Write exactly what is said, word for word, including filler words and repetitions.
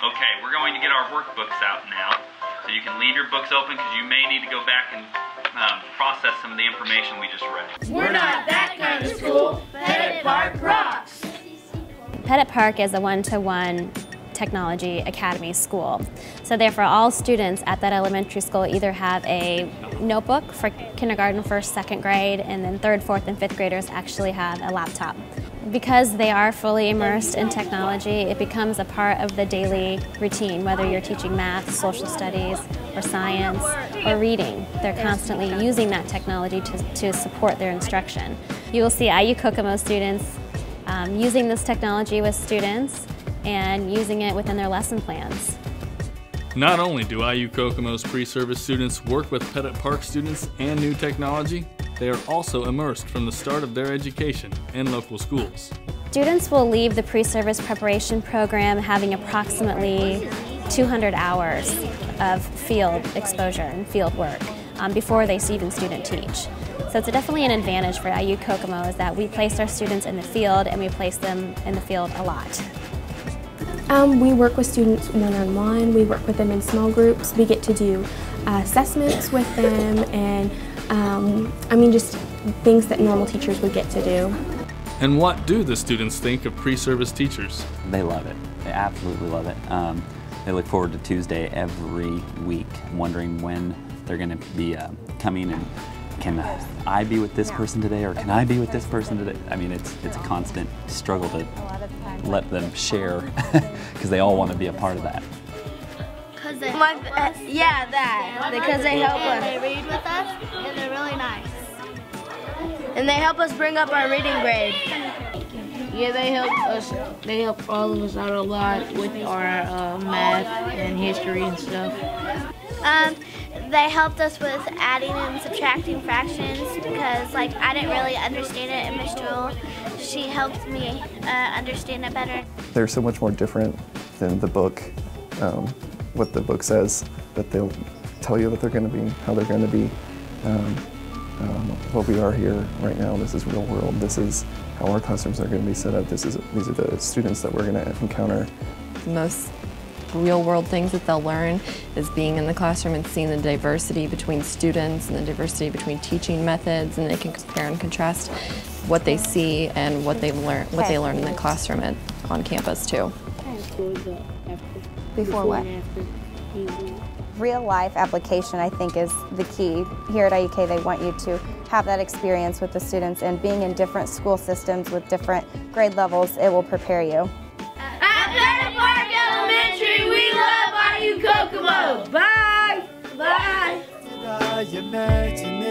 Okay, we're going to get our workbooks out now, so you can leave your books open because you may need to go back and um, process some of the information we just read. We're not that kind of school. Pettit Park rocks. Pettit Park is a one-to-one technology academy school. So therefore all students at that elementary school either have a notebook for kindergarten, first, second grade, and then third, fourth, and fifth graders actually have a laptop. Because they are fully immersed in technology, it becomes a part of the daily routine, whether you're teaching math, social studies, or science, or reading. They're constantly using that technology to, to support their instruction. You will see I U Kokomo students um, using this technology with students and using it within their lesson plans. Not only do I U Kokomo's pre-service students work with Pettit Park students and new technology, they are also immersed from the start of their education in local schools. Students will leave the pre-service preparation program having approximately two hundred hours of field exposure and field work um, before they even student teach. So it's definitely an advantage for I U Kokomo is that we place our students in the field and we place them in the field a lot. Um, we work with students one-on-one, we work with them in small groups, we get to do uh, assessments with them, and um, I mean just things that normal teachers would get to do. And what do the students think of pre-service teachers? They love it. They absolutely love it. Um, they look forward to Tuesday every week, wondering when they're going to be uh, coming and can I be with this person today or can I be with this person today? I mean, it's, it's a constant struggle to let them share because they all want to be a part of that. Cause they My, uh, yeah, that. Because they help us. They read with us, and they're really nice. And they help us bring up our reading grade. Yeah, they help us. They help all of us out a lot with our uh, math and history and stuff. Um, they helped us with adding and subtracting fractions because, like, I didn't really understand it in Miss Jewel. She helped me uh, understand it better. They're so much more different than the book, um, what the book says, that they'll tell you what they're going to be, how they're going to be. Um, um, what we are here right now, this is real world. This is how our classrooms are going to be set up. This is, these are the students that we're going to encounter. The most real world things that they'll learn is being in the classroom and seeing the diversity between students and the diversity between teaching methods, and they can compare and contrast what they see and what they learn what they learn in the classroom at, on campus too. Before what? Real life application, I think, is the key. Here at I U K they want you to have that experience with the students, and being in different school systems with different grade levels, it will prepare you. At Pettit Park Elementary, we love I U Kokomo. Bye! Bye!